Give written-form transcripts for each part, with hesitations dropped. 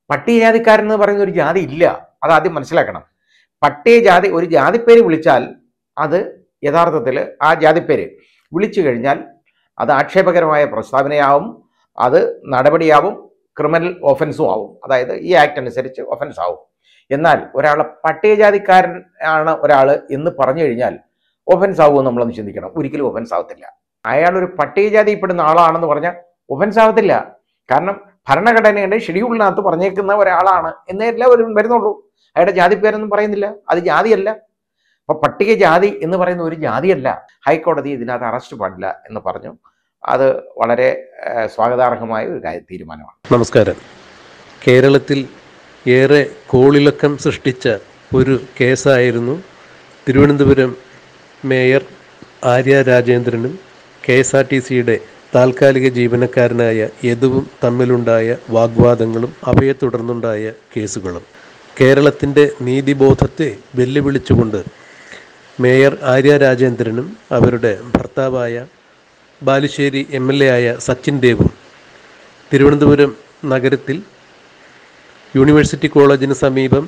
പട്ടികജാതിക്കാരൻ എന്ന് പറയുന്ന ഒരു ജാതി ഇല്ല, അതാദ്യം മനസ്സിലാക്കണം. പട്ടികജാതി, ഒരു ജാതിപ്പേര് വിളിച്ചാൽ അത് യഥാർത്ഥത്തിൽ ആ ജാതിപ്പേര് വിളിച്ചു കഴിഞ്ഞാൽ അത് ആക്ഷേപകരമായ പ്രസ്താവനയാവും, അത് നടപടിയാവും, ക്രിമിനൽ ഒഫൻസും ആവും. അതായത് ഈ ആക്ട് അനുസരിച്ച് ഒഫൻസ് ആവും. എന്നാൽ ഒരാൾ പട്ടികജാതിക്കാരൻ ആണ് ഒരാൾ എന്ന് പറഞ്ഞു കഴിഞ്ഞാൽ ഒഫൻസ് ആവുമെന്ന് നമ്മളൊന്ന് ചിന്തിക്കണം. ഒരിക്കലും ഒഫൻസ് ആവത്തില്ല. അയാൾ ഒരു പട്ടികജാതിയിൽപ്പെടുന്ന ആളാണെന്ന് പറഞ്ഞാൽ ഒഫൻസ് ആവത്തില്ല. കാരണം ഭരണഘടനയുടെ ഷെഡ്യൂളിനകത്ത് പറഞ്ഞേക്കുന്ന ഒരാളാണ് എന്നേ എല്ലാവരും വരുന്നുള്ളൂ. അയാളുടെ ജാതി പേരൊന്നും പറയുന്നില്ല, അത് ജാതിയല്ല. അപ്പൊ പട്ടികജാതി എന്ന് പറയുന്ന ഒരു ജാതിയല്ല. ഹൈക്കോടതി ഇതിനകത്ത് അറസ്റ്റ് പാടില്ല എന്ന് പറഞ്ഞു. അത് വളരെ സ്വാഗതാർഹമായ ഒരു തീരുമാനമാണ്. നമസ്കാരം. കേരളത്തിൽ ഏറെ കോളിളക്കം സൃഷ്ടിച്ച ഒരു കേസായിരുന്നു തിരുവനന്തപുരം മേയർ ആര്യ രാജേന്ദ്രനും KSRTCയുടെ താൽക്കാലിക ജീവനക്കാരനായ യദുവും തമ്മിലുണ്ടായ വാഗ്വാദങ്ങളും അവയെ തുടർന്നുണ്ടായ കേസുകളും. കേരളത്തിൻ്റെ നീതിബോധത്തെ വെല്ലുവിളിച്ചുകൊണ്ട് മേയർ ആര്യ രാജേന്ദ്രനും അവരുടെ ഭർത്താവായ ബാലുശ്ശേരി MLA ആയ സച്ചിൻ ദേവും തിരുവനന്തപുരം നഗരത്തിൽ യൂണിവേഴ്സിറ്റി കോളേജിന് സമീപം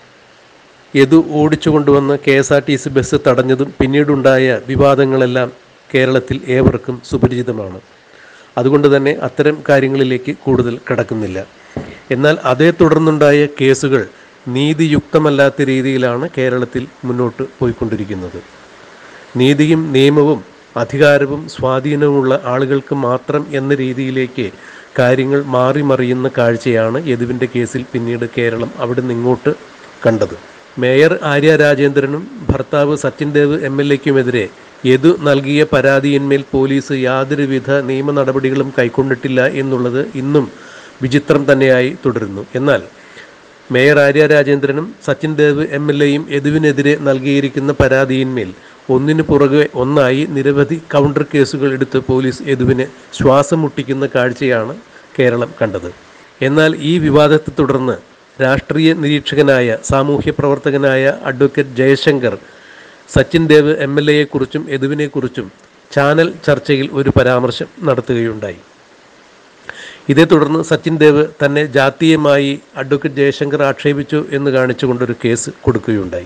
യദു ഓടിച്ചു കൊണ്ടുവന്ന KSRTC ബസ് തടഞ്ഞതും പിന്നീടുണ്ടായ വിവാദങ്ങളെല്ലാം കേരളത്തിൽ ഏവർക്കും സുപരിചിതമാണ്. അതുകൊണ്ട് തന്നെ അത്തരം കാര്യങ്ങളിലേക്ക് കൂടുതൽ കടക്കുന്നില്ല. എന്നാൽ അതേ തുടർന്നുണ്ടായ കേസുകൾ നീതിയുക്തമല്ലാത്ത രീതിയിലാണ് കേരളത്തിൽ മുന്നോട്ട് പോയിക്കൊണ്ടിരിക്കുന്നത്. നീതിയും നിയമവും അധികാരവും സ്വാധീനവുമുള്ള ആളുകൾക്ക് മാത്രം എന്ന രീതിയിലേക്ക് കാര്യങ്ങൾ മാറിമറിയുന്ന കാഴ്ചയാണ് യദുവിൻ്റെ കേസിൽ പിന്നീട് കേരളം അവിടെ നിന്നിങ്ങോട്ട് കണ്ടത്. മേയർ ആര്യ രാജേന്ദ്രനും ഭർത്താവ് സച്ചിൻ ദേവ് MLAക്കുമെതിരെ യദു നൽകിയ പരാതിയിന്മേൽ പോലീസ് യാതൊരുവിധ നിയമ നടപടികളും കൈക്കൊണ്ടിട്ടില്ല എന്നുള്ളത് ഇന്നും വിചിത്രം തന്നെയായി തുടരുന്നു. എന്നാൽ മേയർ ആര്യ രാജേന്ദ്രനും സച്ചിൻ ദേവ് MLAയും യദുവിനെതിരെ നൽകിയിരിക്കുന്ന പരാതിയിന്മേൽ ഒന്നിനു പുറകെ ഒന്നായി നിരവധി കൗണ്ടർ കേസുകൾ എടുത്ത് പോലീസ് യദുവിനെ ശ്വാസം മുട്ടിക്കുന്ന കാഴ്ചയാണ് കേരളം കണ്ടത്. എന്നാൽ ഈ വിവാദത്തെ തുടർന്ന് രാഷ്ട്രീയ നിരീക്ഷകനായ സാമൂഹ്യ പ്രവർത്തകനായ അഡ്വക്കേറ്റ് ജയശങ്കർ സച്ചിൻ ദേവ് MLAയെക്കുറിച്ചും യദുവിനെക്കുറിച്ചും ചാനൽ ചർച്ചയിൽ ഒരു പരാമർശം നടത്തുകയുണ്ടായി. ഇതേ തുടർന്ന് സച്ചിൻ ദേവ് തന്നെ ജാതീയമായി അഡ്വക്കേറ്റ് ജയശങ്കർ ആക്ഷേപിച്ചു എന്ന് കാണിച്ചുകൊണ്ടൊരു കേസ് കൊടുക്കുകയുണ്ടായി.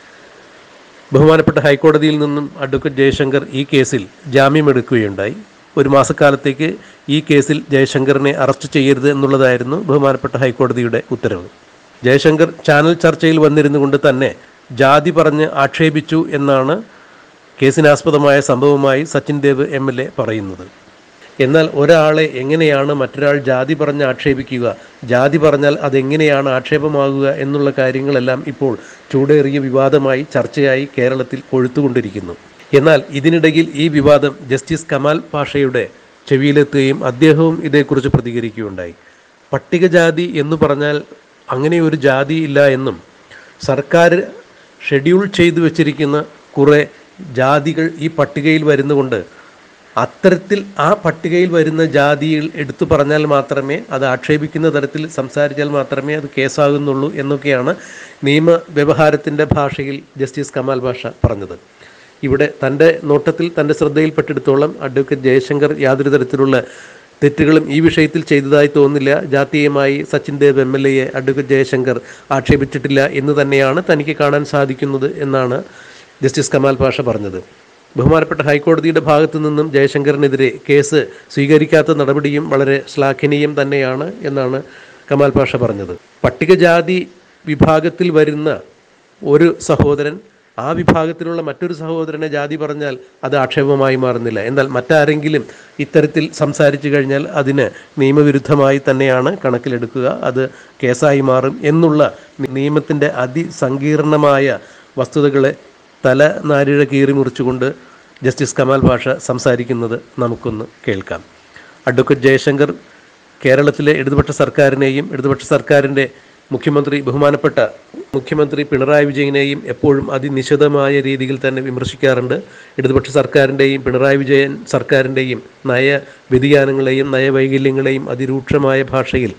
ബഹുമാനപ്പെട്ട ഹൈക്കോടതിയിൽ നിന്നും അഡ്വക്കേറ്റ് ജയശങ്കർ ഈ കേസിൽ ജാമ്യമെടുക്കുകയുണ്ടായി. ഒരു മാസക്കാലത്തേക്ക് ഈ കേസിൽ ജയശങ്കറിനെ അറസ്റ്റ് ചെയ്യരുത് എന്നുള്ളതായിരുന്നു ബഹുമാനപ്പെട്ട ഹൈക്കോടതിയുടെ ഉത്തരവ്. ജയശങ്കർ ചാനൽ ചർച്ചയിൽ വന്നിരുന്നു കൊണ്ട് തന്നെ ജാതി പറഞ്ഞ് ആക്ഷേപിച്ചു എന്നാണ് കേസിനാസ്പദമായ സംഭവമായി സച്ചിൻ ദേവ് MLA പറയുന്നത്. എന്നാൽ ഒരാളെ എങ്ങനെയാണ് മറ്റൊരാൾ ജാതി പറഞ്ഞ് ആക്ഷേപിക്കുക, ജാതി പറഞ്ഞാൽ അതെങ്ങനെയാണ് ആക്ഷേപമാകുക എന്നുള്ള കാര്യങ്ങളെല്ലാം ഇപ്പോൾ ചൂടേറിയ വിവാദമായി ചർച്ചയായി കേരളത്തിൽ കൊഴുത്തുകൊണ്ടിരിക്കുന്നു. എന്നാൽ ഇതിനിടയിൽ ഈ വിവാദം ജസ്റ്റിസ് കമാൽ പാഷയുടെ ചെവിയിലെത്തുകയും അദ്ദേഹവും ഇതേക്കുറിച്ച് പ്രതികരിക്കുകയുണ്ടായി. പട്ടികജാതി എന്ന് പറഞ്ഞാൽ അങ്ങനെ ഒരു ജാതി ഇല്ല എന്നും സർക്കാർ ഷെഡ്യൂൾ ചെയ്തു വച്ചിരിക്കുന്ന കുറേ ജാതികൾ ഈ പട്ടികയിൽ വരുന്നുകൊണ്ട് അത്തരത്തിൽ ആ പട്ടികയിൽ വരുന്ന ജാതിയിൽ എടുത്തു പറഞ്ഞാൽ മാത്രമേ, അത് ആക്ഷേപിക്കുന്ന തരത്തിൽ സംസാരിച്ചാൽ മാത്രമേ അത് കേസാകുന്നുള്ളൂ എന്നൊക്കെയാണ് നിയമവ്യവഹാരത്തിൻ്റെ ഭാഷയിൽ ജസ്റ്റിസ് കമാൽ പാഷ പറഞ്ഞത്. ഇവിടെ തൻ്റെ നോട്ടത്തിൽ തൻ്റെ ശ്രദ്ധയിൽപ്പെട്ടിടത്തോളം അഡ്വക്കേറ്റ് ജയശങ്കർ യാതൊരു തരത്തിലുള്ള തെറ്റുകളും ഈ വിഷയത്തിൽ ചെയ്തതായി തോന്നുന്നില്ല. ജാതീയമായി സച്ചിൻ ദേവ് MLAയെ അഡ്വക്കേറ്റ് ജയശങ്കർ ആക്ഷേപിച്ചിട്ടില്ല എന്ന് തന്നെയാണ് തനിക്ക് കാണാൻ സാധിക്കുന്നത് എന്നാണ് ജസ്റ്റിസ് കമാൽ പാഷ പറഞ്ഞത്. ബഹുമാനപ്പെട്ട ഹൈക്കോടതിയുടെ ഭാഗത്തു നിന്നും ജയശങ്കറിനെതിരെ കേസ് സ്വീകരിക്കാത്ത നടപടിയും വളരെ ശ്ലാഘനീയം തന്നെയാണ് എന്നാണ് കമാൽ പാഷ പറഞ്ഞത്. പട്ടികജാതി വിഭാഗത്തിൽ വരുന്ന ഒരു സഹോദരൻ ആ വിഭാഗത്തിലുള്ള മറ്റൊരു സഹോദരനെ ജാതി പറഞ്ഞാൽ അത് ആക്ഷേപമായി മാറുന്നില്ല. എന്നാൽ മറ്റാരെങ്കിലും ഇത്തരത്തിൽ സംസാരിച്ചു കഴിഞ്ഞാൽ അതിന് നിയമവിരുദ്ധമായി തന്നെയാണ് കണക്കിലെടുക്കുക, അത് കേസായി മാറും എന്നുള്ള നിയമത്തിൻ്റെ അതിസങ്കീർണമായ വസ്തുതകളെ തല നാരിഴ കീറി മുറിച്ചുകൊണ്ട് ജസ്റ്റിസ് കമാൽ പാഷ സംസാരിക്കുന്നത് നമുക്കൊന്ന് കേൾക്കാം. അഡ്വക്കേറ്റ് ജയശങ്കർ കേരളത്തിലെ ഇടതുപക്ഷ സർക്കാരിനെയും ഇടതുപക്ഷ സർക്കാരിൻ്റെ ബഹുമാനപ്പെട്ട മുഖ്യമന്ത്രി പിണറായി വിജയനെയും എപ്പോഴും അതിനിശിതമായ രീതിയിൽ തന്നെ വിമർശിക്കാറുണ്ട്. ഇടതുപക്ഷ സർക്കാരിൻ്റെയും പിണറായി വിജയൻ സർക്കാരിൻ്റെയും നയ വ്യതിയാനങ്ങളെയും നയവൈകല്യങ്ങളെയും അതിരൂക്ഷമായ ഭാഷയിൽ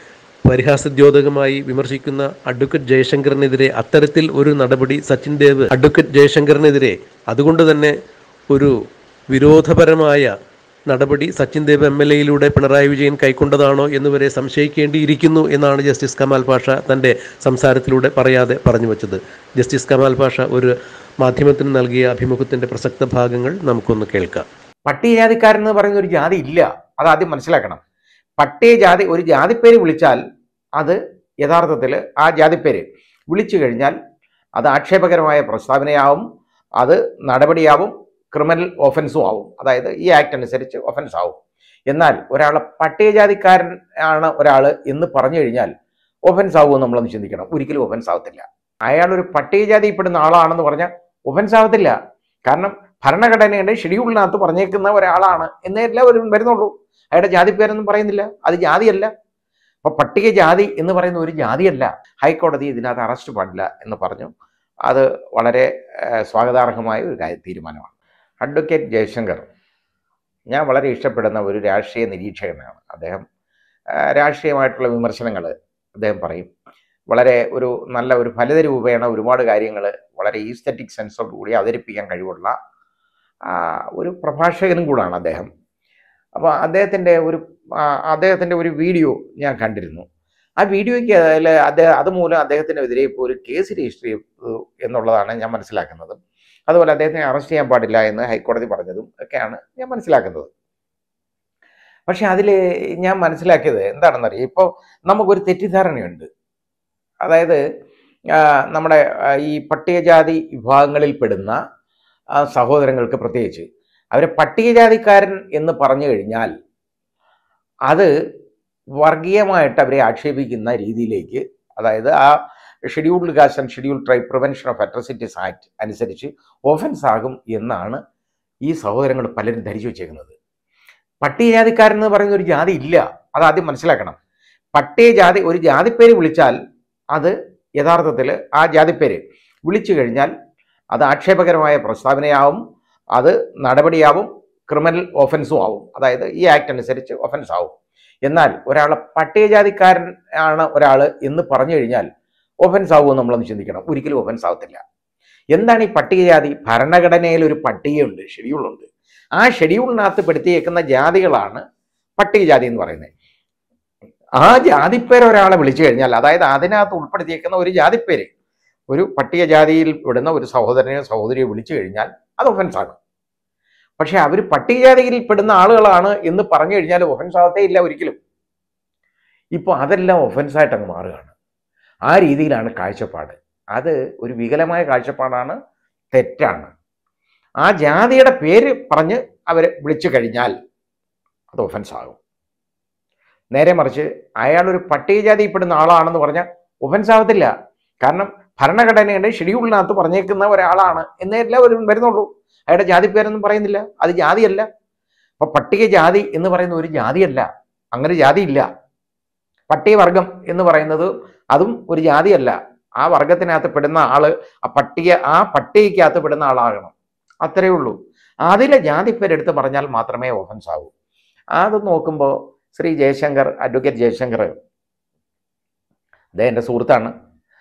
പരിഹാസദ്യോതകമായി വിമർശിക്കുന്ന അഡ്വക്കേറ്റ് ജയശങ്കറിനെതിരെ അത്തരത്തിൽ ഒരു നടപടി സച്ചിൻ ദേവ് അഡ്വക്കേറ്റ് ജയശങ്കറിനെതിരെ അതുകൊണ്ട് തന്നെ ഒരു വിരോധപരമായ നടപടി സച്ചിൻ ദേവ് MLA പിണറായി വിജയൻ കൈക്കൊണ്ടതാണോ എന്നുവരെ സംശയിക്കേണ്ടിയിരിക്കുന്നു എന്നാണ് ജസ്റ്റിസ് കമാൽ പാഷ തൻ്റെ സംസാരത്തിലൂടെ പറയാതെ പറഞ്ഞു വച്ചത്. ജസ്റ്റിസ് കമാൽ പാഷ ഒരു മാധ്യമത്തിന് നൽകിയ അഭിമുഖത്തിൻ്റെ പ്രസക്ത ഭാഗങ്ങൾ നമുക്കൊന്ന് കേൾക്കാം. പട്ടികജാതിക്കാരൻ എന്ന് പറയുന്ന ഒരു ജാതി ഇല്ല, അതാദ്യം മനസ്സിലാക്കണം. പട്ടികജാതി ഒരു ജാതിപ്പേര് വിളിച്ചാൽ അത് യഥാർത്ഥത്തിൽ ആ ജാതിപ്പേര് വിളിച്ചു കഴിഞ്ഞാൽ അത് ആക്ഷേപകരമായ പ്രസ്താവനയാവും, അത് നടപടിയാവും, ക്രിമിനൽ ഒഫൻസും ആവും. അതായത് ഈ ആക്ട് അനുസരിച്ച് ഒഫൻസ് ആവും. എന്നാൽ ഒരാളെ പട്ടികജാതിക്കാരൻ ആണ് ഒരാൾ എന്ന് പറഞ്ഞു കഴിഞ്ഞാൽ ഒഫൻസ് ആവുമെന്ന് നമ്മളൊന്ന് ചിന്തിക്കണം. ഒരിക്കലും ഒഫൻസ് ആവത്തില്ല. അയാളൊരു പട്ടികജാതിയിൽപ്പെടുന്ന ആളാണെന്ന് പറഞ്ഞാൽ ഒഫൻസ് ആവത്തില്ല. കാരണം ഭരണഘടനയുടെ ഷെഡ്യൂളിനകത്ത് പറഞ്ഞേക്കുന്ന ഒരാളാണ് എന്നേ എല്ലാവരും വരുന്നുള്ളൂ. അയാളുടെ ജാതിപ്പേരൊന്നും പറയുന്നില്ല, അത് ജാതിയല്ല. അപ്പൊ പട്ടികജാതി എന്ന് പറയുന്ന ഒരു ജാതിയല്ല. ഹൈക്കോടതി ഇതിനകത്ത് അറസ്റ്റ് പാടില്ല എന്ന് പറഞ്ഞു. അത് വളരെ സ്വാഗതാർഹമായ ഒരു തീരുമാനമാണ്. അഡ്വക്കേറ്റ് ജയശങ്കർ ഞാൻ വളരെ ഇഷ്ടപ്പെടുന്ന ഒരു രാഷ്ട്രീയ നിരീക്ഷകനാണ്. അദ്ദേഹം രാഷ്ട്രീയമായിട്ടുള്ള വിമർശനങ്ങൾ അദ്ദേഹം പറയും. വളരെ നല്ല ഒരു ഫലിതരൂപേണ ഒരുപാട് കാര്യങ്ങൾ വളരെ ഈസ്തറ്റിക് സെൻസോടുകൂടി അവതരിപ്പിക്കാൻ കഴിവുള്ള ഒരു പ്രഭാഷകനും കൂടാണ് അദ്ദേഹം. അപ്പോൾ അദ്ദേഹത്തിൻ്റെ ഒരു വീഡിയോ ഞാൻ കണ്ടിരുന്നു. ആ വീഡിയോയ്ക്ക് അതുമൂലം അദ്ദേഹത്തിനെതിരെ ഇപ്പോൾ ഒരു കേസ് രജിസ്റ്റർ ചെയ്തു എന്നുള്ളതാണ് ഞാൻ മനസ്സിലാക്കുന്നത്. അതുപോലെ അദ്ദേഹത്തിനെ അറസ്റ്റ് ചെയ്യാൻ പാടില്ല എന്ന് ഹൈക്കോടതി പറഞ്ഞതും ഒക്കെയാണ് ഞാൻ മനസ്സിലാക്കുന്നത്. പക്ഷെ അതിൽ ഞാൻ മനസ്സിലാക്കിയത് എന്താണെന്നറിയാം, ഇപ്പോൾ നമുക്കൊരു തെറ്റിദ്ധാരണയുണ്ട്. അതായത് നമ്മുടെ ഈ പട്ടികജാതി വിഭാഗങ്ങളിൽപ്പെടുന്ന സഹോദരങ്ങൾക്ക് പ്രത്യേകിച്ച് അവരെ പട്ടികജാതിക്കാരൻ എന്ന് പറഞ്ഞു കഴിഞ്ഞാൽ അത് വർഗീയമായിട്ട് അവരെ ആക്ഷേപിക്കുന്ന രീതിയിലേക്ക്, അതായത് ആ scheduled caste and scheduled tribe prevention of atrocities act അനുസരിച്ച് ഓഫൻസ് ആകും എന്നാണ് ഈ സഹോദരങ്ങൾ പലരും ധരിച്ചു വെച്ചേക്കുന്നത്. പട്ടികജാതിക്കാരൻ എന്ന് പറയുന്ന ഒരു ജാതി ഇല്ല, അതാദ്യം മനസ്സിലാക്കണം. പട്ടികജാതി ഒരു ജാതിപ്പേര് വിളിച്ചാൽ അത് യഥാർത്ഥത്തിൽ ആ ജാതിപ്പേര് വിളിച്ചു കഴിഞ്ഞാൽ അത് ആക്ഷേപകരമായ പ്രസ്താവനയാവും, അത് നടപടിയാവും, ക്രിമിനൽ ഒഫൻസും ആവും. അതായത് ഈ ആക്ട് അനുസരിച്ച് ഒഫൻസ് ആവും. എന്നാൽ ഒരാളെ പട്ടികജാതിക്കാരൻ ആണ് ഒരാൾ എന്ന് പറഞ്ഞു കഴിഞ്ഞാൽ ഒഫൻസ് ആവുമെന്ന് നമ്മളൊന്ന് ചിന്തിക്കണം. ഒരിക്കലും ഒഫൻസ് ആവത്തില്ല. എന്താണ് ഈ പട്ടികജാതി? ഭരണഘടനയിൽ ഒരു പട്ടികയുണ്ട്, ഷെഡ്യൂളുണ്ട്. ആ ഷെഡ്യൂളിനകത്ത് പെടുത്തിയേക്കുന്ന ജാതികളാണ് പട്ടികജാതി എന്ന് പറയുന്നത്. ആ ജാതിപ്പേര് ഒരാളെ വിളിച്ചു കഴിഞ്ഞാൽ, അതായത് അതിനകത്ത് ഉൾപ്പെടുത്തിയേക്കുന്ന ഒരു ജാതിപ്പേര് ഒരു പട്ടികജാതിയിൽ പെടുന്ന ഒരു സഹോദരനെയോ സഹോദരിയോ വിളിച്ചു കഴിഞ്ഞാൽ അത് ഒഫൻസാണ്. പക്ഷെ അവർ പട്ടികജാതിയിൽ പെടുന്ന ആളുകളാണ് എന്ന് പറഞ്ഞു കഴിഞ്ഞാൽ ഒഫൻസ് ആവത്തേ ഇല്ല ഒരിക്കലും. ഇപ്പോൾ അതെല്ലാം ഒഫൻസായിട്ട് അങ്ങ് മാറുകയാണ്. ആ രീതിയിലാണ് കാഴ്ചപ്പാട്. അത് ഒരു വികലമായ കാഴ്ചപ്പാടാണ്, തെറ്റാണ്. ആ ജാതിയുടെ പേര് പറഞ്ഞ് അവരെ വിളിച്ചു കഴിഞ്ഞാൽ അത് ഒഫൻസ് ആകും. നേരെ മറിച്ച് അയാളൊരു പട്ടികജാതിയിൽപ്പെടുന്ന ആളാണെന്ന് പറഞ്ഞാൽ ഒഫൻസ് ആവത്തില്ല. കാരണം ഭരണഘടനയുടെ ഷെഡ്യൂളിനകത്ത് പറഞ്ഞേക്കുന്ന ഒരാളാണ് എന്നേ എല്ലാവരും വരുന്നുള്ളൂ. അയാളുടെ ജാതിപ്പേരൊന്നും പറയുന്നില്ല, അത് ജാതിയല്ല. അപ്പൊ പട്ടികജാതി എന്ന് പറയുന്ന ഒരു ജാതിയല്ല, അങ്ങനെ ജാതിയില്ല. പട്ടികവർഗം എന്ന് പറയുന്നത് അതും ഒരു ജാതിയല്ല. ആ വർഗത്തിനകത്ത് പെടുന്ന ആള് ആ പട്ടികയ്ക്കകത്ത് പെടുന്ന ആളാകണം, അത്രയേ ഉള്ളൂ. അതിലെ ജാതിപ്പേരെടുത്ത് പറഞ്ഞാൽ മാത്രമേ ഒഫൻസ് ആവൂ. അത് നോക്കുമ്പോൾ ശ്രീ ജയശങ്കർ, അഡ്വക്കേറ്റ് ജയശങ്കർ, അദ്ദേഹം എൻ്റെ സുഹൃത്താണ്,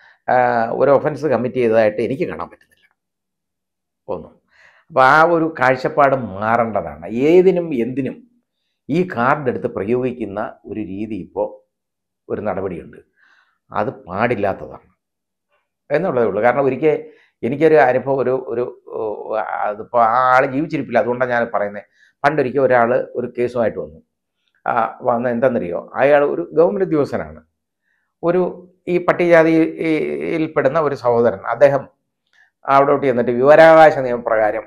ഒരു ഒഫൻസ് കമ്മിറ്റ് ചെയ്തതായിട്ട് എനിക്ക് കാണാൻ പറ്റുന്നില്ല ഒന്നും. അപ്പോൾ ആ ഒരു കാഴ്ചപ്പാട് മാറേണ്ടതാണ്. ഏതിനും എന്തിനും ഈ കാർഡ് എടുത്ത് പ്രയോഗിക്കുന്ന ഒരു രീതി ഇപ്പോൾ ഒരു നടപടിയുണ്ട്. അത് പാടില്ലാത്തതാണ് എന്നുള്ളതേ ഉള്ളൂ. കാരണം എനിക്കൊരു അനുഭവം അതിപ്പോൾ ആ ആൾ ജീവിച്ചിരിപ്പില്ല, അതുകൊണ്ടാണ് ഞാൻ പറയുന്നത്. പണ്ടൊരിക്കൽ ഒരാൾ ഒരു കേസുമായിട്ട് വന്ന് എന്താണെന്നറിയോ, അയാൾ ഒരു ഗവൺമെൻറ് ഉദ്യോഗസ്ഥനാണ്. ഈ പട്ടികജാതിയിൽപ്പെടുന്ന ഒരു സഹോദരൻ, അദ്ദേഹം അവിടോട്ട് ചെന്നിട്ട് വിവരാവകാശ നിയമപ്രകാരം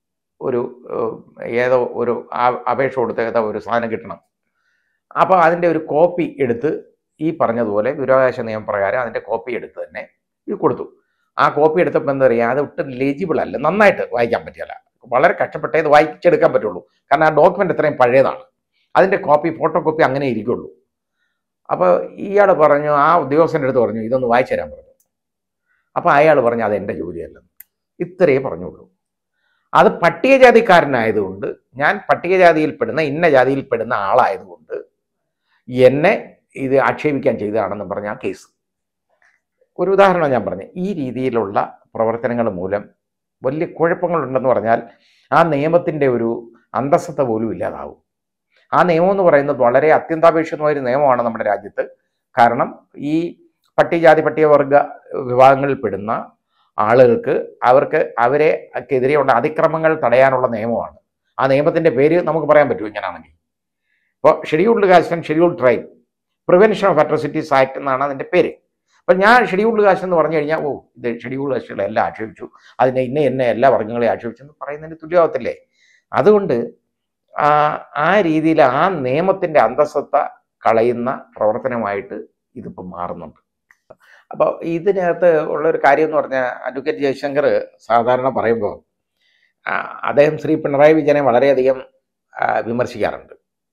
ഏതോ ഒരു അപേക്ഷ കൊടുത്ത ഒരു സാധനം കിട്ടണം. അപ്പോൾ അതിൻ്റെ ഒരു കോപ്പി എടുത്ത് ഈ പറഞ്ഞതുപോലെ വിവരാവകാശ നിയമപ്രകാരം അതിൻ്റെ കോപ്പി എടുത്ത് തന്നെ ഇത് കൊടുത്തു. ആ കോപ്പി എടുത്തപ്പോൾ എന്താ പറയുക, അത് ഒട്ടും ലെജിബിൾ അല്ല, നന്നായിട്ട് വായിക്കാൻ പറ്റില്ല. വളരെ കഷ്ടപ്പെട്ടേ ഇത് വായിച്ചെടുക്കാൻ പറ്റുള്ളൂ. കാരണം ആ ഡോക്യുമെൻ്റ് എത്രയും പഴയതാണ്. അതിൻ്റെ ഫോട്ടോ കോപ്പി അങ്ങനെ ഇരിക്കുള്ളൂ. അപ്പോൾ ഇയാൾ പറഞ്ഞു, ആ ഉദ്യോഗസ്ഥൻ്റെ അടുത്ത് പറഞ്ഞു, ഇതൊന്ന് വായിച്ചു തരാൻ പറഞ്ഞു. അപ്പോൾ അയാൾ പറഞ്ഞു, അത് എൻ്റെ ജോലിയല്ലെന്ന്. ഇത്രയേ പറഞ്ഞുള്ളൂ. അത് പട്ടികജാതിക്കാരനായതുകൊണ്ട്, ഞാൻ പട്ടികജാതിയിൽപ്പെടുന്ന ഇന്ന ജാതിയിൽപ്പെടുന്ന ആളായതുകൊണ്ട് എന്നെ ഇത് ആക്ഷേപിക്കാൻ ചെയ്തതാണെന്ന് പറഞ്ഞ ആ കേസ്. ഒരു ഉദാഹരണം ഞാൻ പറഞ്ഞു. ഈ രീതിയിലുള്ള പ്രവർത്തനങ്ങൾ മൂലം വലിയ കുഴപ്പങ്ങളുണ്ടെന്ന് പറഞ്ഞാൽ ആ നിയമത്തിൻ്റെ ഒരു അന്തസ്സത്ത പോലും ഇല്ലാതാവും. ആ നിയമം എന്ന് പറയുന്നത് വളരെ അത്യന്താപേക്ഷിതമായൊരു നിയമമാണ് നമ്മുടെ രാജ്യത്ത്. കാരണം ഈ പട്ടികജാതി പട്ടികവർഗ വിഭാഗങ്ങളിൽ പെടുന്ന ആളുകൾക്ക് അവരെക്കെതിരെയുള്ള അതിക്രമങ്ങൾ തടയാനുള്ള നിയമമാണ്. ആ നിയമത്തിൻ്റെ പേര് നമുക്ക് പറയാൻ പറ്റുമോ ഇങ്ങനെയാണെങ്കിൽ? ഇപ്പോൾ scheduled caste and scheduled tribe prevention of atrocities act എന്നാണ് അതിൻ്റെ പേര്. അപ്പം ഞാൻ ഷെഡ്യൂൾഡ് കാസ്റ്റ് എന്ന് പറഞ്ഞു കഴിഞ്ഞാൽ ഇത് ഷെഡ്യൂൾഡ് കാസ്റ്റുകളെ എല്ലാം ആക്ഷേപിച്ചു, അതിനെ ഇന്ന എല്ലാ വർഗ്ഗങ്ങളെ ആക്ഷേപിച്ചെന്ന് പറയുന്നതിന് തുല്യമാകത്തില്ലേ? അതുകൊണ്ട് ആ രീതിയിൽ ആ നിയമത്തിൻ്റെ അന്തസ്സത്ത കളയുന്ന പ്രവർത്തനമായിട്ട് ഇതിപ്പം മാറുന്നുണ്ട്. അപ്പോൾ ഇതിനകത്ത് ഉള്ളൊരു കാര്യം എന്ന് പറഞ്ഞാൽ അഡ്വക്കേറ്റ് ജയശങ്കർ സാധാരണ പറയുമ്പോൾ അദ്ദേഹം ശ്രീ പിണറായി വിജയനെ വളരെയധികം വിമർശിക്കാറുണ്ട്.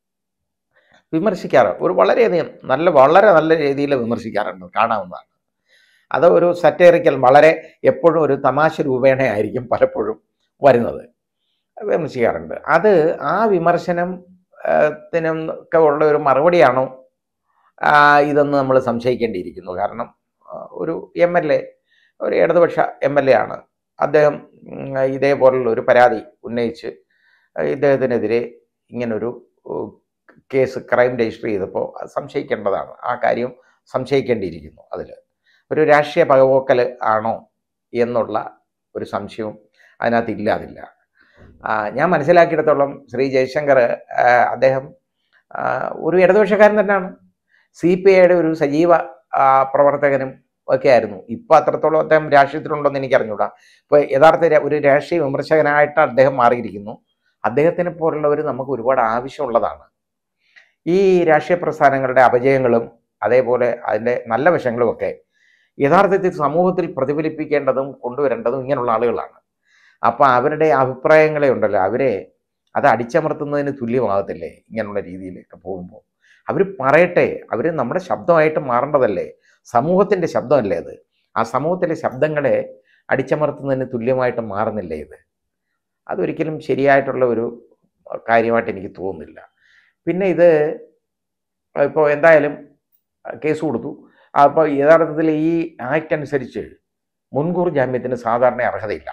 വളരെയധികം വളരെ നല്ല രീതിയിൽ വിമർശിക്കാറുണ്ട്, കാണാവുന്നതാണ്. അത് ഒരു സറ്റേറിക്കൽ, വളരെ എപ്പോഴും ഒരു തമാശ രൂപേണയായിരിക്കും പലപ്പോഴും വരുന്നത്, വിമർശിക്കാറുണ്ട്. അത് ആ വിമർശനത്തിനൊക്കെ ഉള്ള ഒരു മറുപടിയാണോ ഇതെന്ന് നമ്മൾ സംശയിക്കേണ്ടിയിരിക്കുന്നു. കാരണം ഒരു MLA, ഒരു ഇടതുപക്ഷ MLA ആണ് അദ്ദേഹം. ഇതേപോലുള്ള ഒരു പരാതി ഉന്നയിച്ച് ഇദ്ദേഹത്തിനെതിരെ ഇങ്ങനൊരു കേസ് ക്രൈം രജിസ്റ്റർ ചെയ്തപ്പോൾ അത് സംശയിക്കേണ്ടതാണ്. ആ കാര്യം സംശയിക്കേണ്ടിയിരിക്കുന്നു. അതിൽ ഒരു രാഷ്ട്രീയ പകപോക്കൽ ആണോ എന്നുള്ള ഒരു സംശയവും അതിനകത്ത് ഇല്ലാതില്ല. ഞാൻ മനസ്സിലാക്കിയിടത്തോളം ശ്രീ ജയശങ്കർ അദ്ദേഹം ഒരു ഇടതുപക്ഷക്കാരൻ തന്നെയാണ്. CPIയുടെ ഒരു സജീവ പ്രവർത്തകനും ഒക്കെ ആയിരുന്നു. ഇപ്പോൾ അത്രത്തോളം അദ്ദേഹം രാഷ്ട്രീയത്തിലുണ്ടോയെന്ന് എനിക്കറിഞ്ഞൂടാ. ഇപ്പോൾ യഥാർത്ഥ ഒരു രാഷ്ട്രീയ വിമർശകനായിട്ട് അദ്ദേഹം മാറിയിരിക്കുന്നു. അദ്ദേഹത്തിനെ പോലുള്ളവർ നമുക്ക് ഒരുപാട് ആവശ്യമുള്ളതാണ്. ഈ രാഷ്ട്രീയ പ്രസ്ഥാനങ്ങളുടെ അപജയങ്ങളും അതേപോലെ അതിൻ്റെ നല്ല വശങ്ങളുമൊക്കെ യഥാർത്ഥത്തിൽ സമൂഹത്തിൽ പ്രതിഫലിപ്പിക്കേണ്ടതും കൊണ്ടുവരേണ്ടതും ഇങ്ങനെയുള്ള ആളുകളാണ്. അപ്പോൾ അവരുടെ അഭിപ്രായങ്ങളെ ഉണ്ടല്ലോ, അത് അടിച്ചമർത്തുന്നതിന് തുല്യമാകത്തില്ലേ ഇങ്ങനെയുള്ള രീതിയിലൊക്കെ പോകുമ്പോൾ? അവർ പറയട്ടെ, അവർ നമ്മുടെ ശബ്ദമായിട്ട് മാറേണ്ടതല്ലേ? സമൂഹത്തിൻ്റെ ശബ്ദമല്ലേ അത്? ആ സമൂഹത്തിലെ ശബ്ദങ്ങളെ അടിച്ചമർത്തുന്നതിന് തുല്യമായിട്ട് മാറുന്നില്ലേ ഇത്? അതൊരിക്കലും ശരിയായിട്ടുള്ള ഒരു കാര്യമായിട്ട് എനിക്ക് തോന്നുന്നില്ല. പിന്നെ ഇത് ഇപ്പോൾ എന്തായാലും കേസ് കൊടുത്തു. അപ്പോൾ യഥാർത്ഥത്തിൽ ഈ ആക്ട് അനുസരിച്ച് മുൻകൂർ ജാമ്യത്തിന് സാധാരണ അർഹതയില്ല.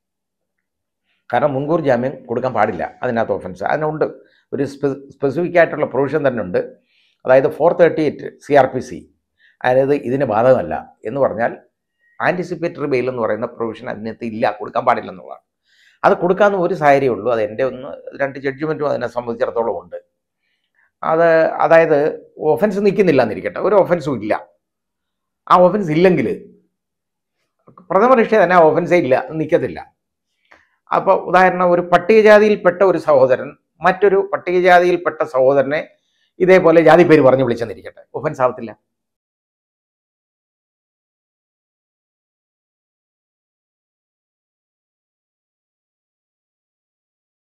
കാരണം മുൻകൂർ ജാമ്യം കൊടുക്കാൻ പാടില്ല, അതിനകത്ത് ഓഫൻസ് അതിനുണ്ട്. ഒരു സ്പെസിഫിക് ആയിട്ടുള്ള പ്രൊവിഷൻ തന്നെ ഉണ്ട്. അതായത് 438 CRPC, അതായത് ഇതിന് ബാധകമല്ല എന്ന് പറഞ്ഞാൽ ആൻറ്റിസിപ്പേറ്ററി ബെയിൽ എന്ന് പറയുന്ന പ്രൊവിഷൻ അതിനകത്ത് ഇല്ല, കൊടുക്കാൻ പാടില്ലെന്നുള്ളതാണ്. അത് കൊടുക്കാവുന്ന ഒരു സാഹചര്യമേ ഉള്ളൂ. അത് എൻ്റെ 2 ജഡ്ജ്മെൻറ്റും അതിനെ സംബന്ധിച്ചിടത്തോളം ഉണ്ട്. അതായത് ഒഫൻസ് നിൽക്കുന്നില്ല എന്നിരിക്കട്ടെ, ഒരു ഒഫൻസും ഇല്ല. ആ ഒഫൻസ് ഇല്ലെങ്കിൽ പ്രഥമ ദൃഷ്ട്യാ തന്നെ ആ ഒഫൻസേ ഇല്ല, നിൽക്കത്തില്ല. അപ്പോൾ ഉദാഹരണം, ഒരു പട്ടികജാതിയിൽപ്പെട്ട ഒരു സഹോദരൻ മറ്റൊരു പട്ടികജാതിയിൽപ്പെട്ട സഹോദരനെ ഇതേപോലെ ജാതി പേര് പറഞ്ഞ് വിളിച്ചെന്നിരിക്കട്ടെ, ഒഫൻസ് ആവത്തില്ല.